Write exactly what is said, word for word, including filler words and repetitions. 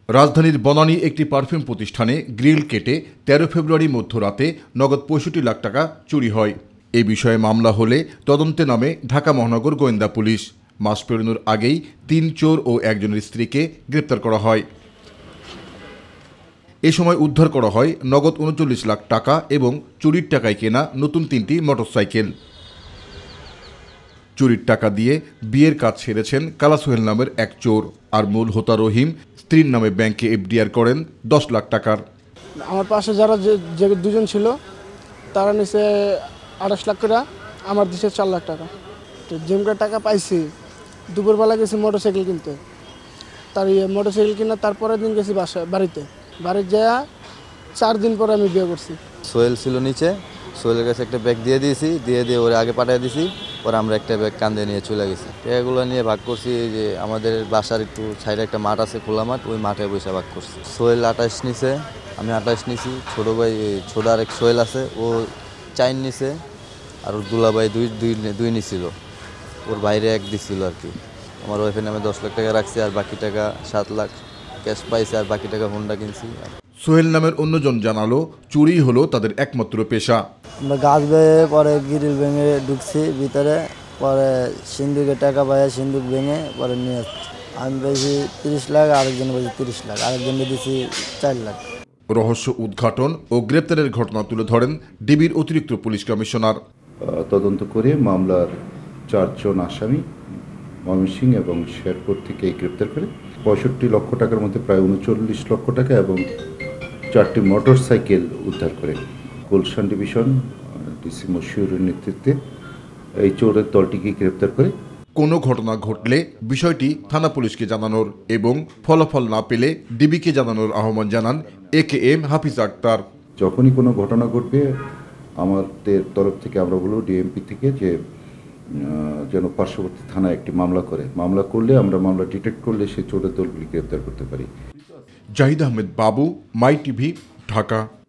রাজধানীর বনানী একটি পারফিউম প্রতিষ্ঠানে গ্রিল কেটে তেরো ফেব্রুয়ারি মধ্যরাতে নগদ পঁয়ষট্টি লাখ টাকা চুরি হয়। এ বিষয়ে মামলা হলে তদন্তে নামে ঢাকা মহানগর গোয়েন্দা পুলিশ। মাস পেরোনোর আগেই তিন চোর ও একজনের স্ত্রীকে গ্রেপ্তার করা হয়। এ সময় উদ্ধার করা হয় নগদ উনচল্লিশ লাখ টাকা এবং চুরির টাকায় কেনা নতুন তিনটি মোটরসাইকেল। চুরির টাকা দিয়ে বিয়ের কাজ সেরেছেন কালা সোহেল নামের এক চোর, আর মূল হোতা রহিম স্ত্রীর নামে ব্যাংকে এফডিআর করেন দশ লাখ টাকার। আমার পাশে যারা যে দুজন ছিল তারা নিচে আঠাশ লাখ করে, আমার দিছে চার লাখ টাকা। তো যেমন টাকা পাইছি দুপুরবেলা গেছি মোটরসাইকেল কিনতে, তার ইয়ে মোটরসাইকেল কিনা তারপরের দিন গেছি বাসা বাড়িতে বাড়ি যাওয়া চার দিন পরে আমি বিয়ে করছি। সোহেল ছিল নিচে, সোহেলের কাছে একটা ব্যাগ দিয়ে দিয়েছি, দিয়ে দিয়ে ওরা আগে পাঠিয়ে দিয়েছি, পরে আমরা একটা ব্যাগ কান্দে নিয়ে চলে গেছি। এগুলো নিয়ে ভাগ করছি যে আমাদের বাসার একটু সাইডে একটা মাঠ আছে, খোলা মাঠ, ওই মাঠে বসে ভাগ করছি। সোহেল আঠাশ নিছে, আমি আঠাশ নিছি, ছোটো ভাই ছোটো আরেক সোহেল আছে ও চাইন নিছে, আর ওর দুলাভাই দুই দুই দুই নিছিল, ওর বাইরে এক দিছিল আর কি। আমার ওয়াইফের নামে দশ লাখ টাকা রাখছি, আর বাকি টাকা সাত লাখ ক্যাশ পাইছে, আর বাকি টাকা হোন্ডা কিনছি। সোহেল নামের অন্যজন জানালো চুরি হলো তাদের একমাত্র পেশা। আমরা গাছ বেয়ে পরে গ্রিল ভেঙে ঢুকছি ভিতরে, পরে সিন্ধুকে টাকা পাইয়া সিন্ধুক ভেঙে পরে নিয়ে আসছি। আমি পেয়েছি তিরিশ লাখ, আরেকজন পেয়েছি তিরিশ লাখ, আরেকজনকে দিয়েছি চার লাখ। রহস্য উদ্ঘাটন ও গ্রেপ্তারের ঘটনা তুলে ধরেন ডিবির অতিরিক্ত পুলিশ কমিশনার। তদন্ত করে মামলার চারজন আসামি ময়মনসিংহ এবং শেরপুর থেকে গ্রেপ্তার করে পঁয়ষট্টি লক্ষ টাকার মধ্যে প্রায় উনচল্লিশ লক্ষ টাকা এবং চারটি মোটর সাইকেল উদ্ধার করে গুলশান ডিভিশন ডিসি শুরের নেতৃত্বে এই চোরের দলটিকে গ্রেপ্তার করে। কোনো ঘটনা ঘটলে বিষয়টি থানা পুলিশকে জানানোর এবং ফলাফল না পেলে ডিবিকে জানানোর আহ্বান জানান এ কে এম হাফিজ আক্তার। যখনই কোনো ঘটনা ঘটবে আমাদের তরফ থেকে আমরা বলব ডিএমপি থেকে যে যেন পার্শ্ববর্তী থানায় একটি মামলা করে, মামলা করলে আমরা মামলা ডিটেক্ট করলে সেই চোরের দলগুলি গ্রেপ্তার করতে পারি। জাহিদ আহমেদ বাবু, মাই টিভি, ঢাকা।